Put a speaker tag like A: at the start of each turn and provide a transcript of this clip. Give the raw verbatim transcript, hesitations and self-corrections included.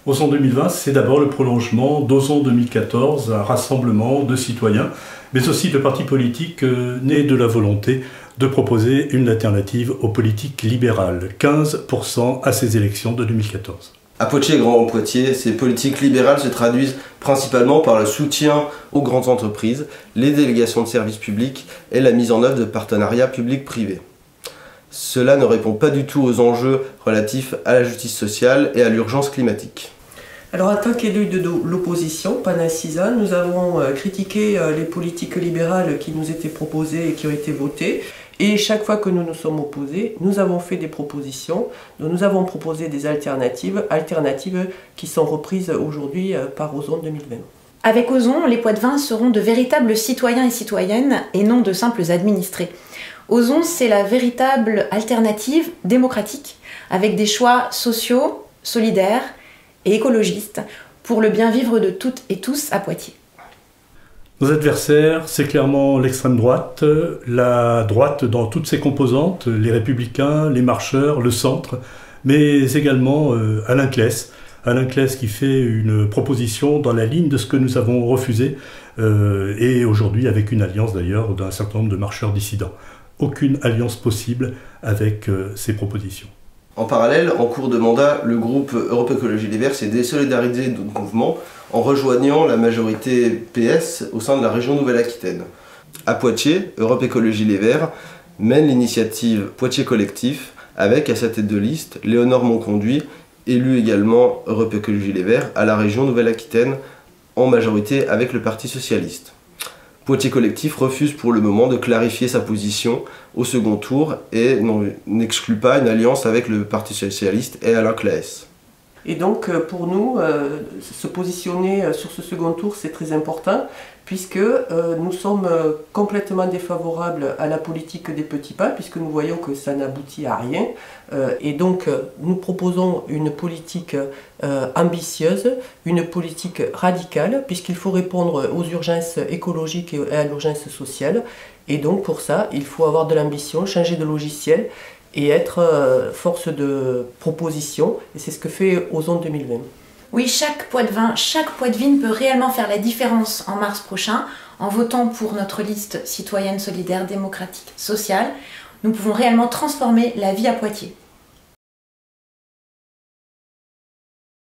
A: Ozon deux mille vingt, c'est d'abord le prolongement d'Ozon deux mille quatorze, un rassemblement de citoyens, mais aussi de partis politiques euh, nés de la volonté de proposer une alternative aux politiques libérales, quinze pour cent à ces élections de deux mille quatorze.
B: À Poitiers et Grand Poitiers, ces politiques libérales se traduisent principalement par le soutien aux grandes entreprises, les délégations de services publics et la mise en œuvre de partenariats publics-privés. Cela ne répond pas du tout aux enjeux relatifs à la justice sociale et à l'urgence climatique.
C: Alors, en tant qu'élu de l'opposition, pendant six ans, nous avons critiqué les politiques libérales qui nous étaient proposées et qui ont été votées. Et chaque fois que nous nous sommes opposés, nous avons fait des propositions. Nous avons proposé des alternatives, alternatives qui sont reprises aujourd'hui par Ozon deux mille vingt.
D: Avec Ozon, les Poitevins seront de véritables citoyens et citoyennes et non de simples administrés. Ozon, c'est la véritable alternative démocratique, avec des choix sociaux, solidaires et écologistes pour le bien vivre de toutes et tous à Poitiers.
A: Nos adversaires, c'est clairement l'extrême droite, la droite dans toutes ses composantes, les républicains, les marcheurs, le centre, mais également euh, Alain Claes. Alain Claes qui fait une proposition dans la ligne de ce que nous avons refusé, euh, et aujourd'hui avec une alliance d'ailleurs d'un certain nombre de marcheurs dissidents. Aucune alliance possible avec euh, ces propositions.
B: En parallèle, en cours de mandat, le groupe Europe Écologie Les Verts s'est désolidarisé de notre mouvement en rejoignant la majorité P S au sein de la région Nouvelle-Aquitaine. À Poitiers, Europe Écologie Les Verts mène l'initiative Poitiers Collectif avec à sa tête de liste Léonore Monconduit, élue également Europe Écologie Les Verts à la région Nouvelle-Aquitaine en majorité avec le Parti Socialiste. Poitiers Collectif refuse pour le moment de clarifier sa position au second tour et n'exclut pas une alliance avec le Parti Socialiste et Alain Claes.
C: Et donc pour nous, euh, se positionner sur ce second tour, c'est très important, puisque euh, nous sommes complètement défavorables à la politique des petits pas, puisque nous voyons que ça n'aboutit à rien. Euh, et donc nous proposons une politique euh, ambitieuse, une politique radicale, puisqu'il faut répondre aux urgences écologiques et à l'urgence sociale. Et donc pour ça, il faut avoir de l'ambition, changer de logiciel, et être euh, force de proposition, et c'est ce que fait Ozon deux mille vingt.
D: Oui, chaque Poitevin, chaque Poitevine peut réellement faire la différence en mars prochain en votant pour notre liste citoyenne, solidaire, démocratique, sociale. Nous pouvons réellement transformer la vie à Poitiers.